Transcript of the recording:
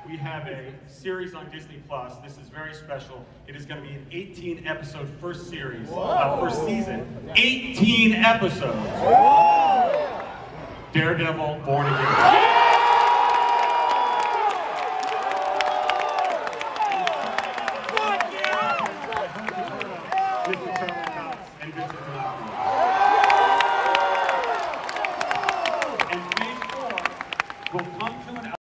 we have a series on Disney Plus. This is very special. It is going to be an 18-episode first series, first season. 18 episodes. Daredevil, Born Again. With the Charlie Cox and Vincent D'Onofrio.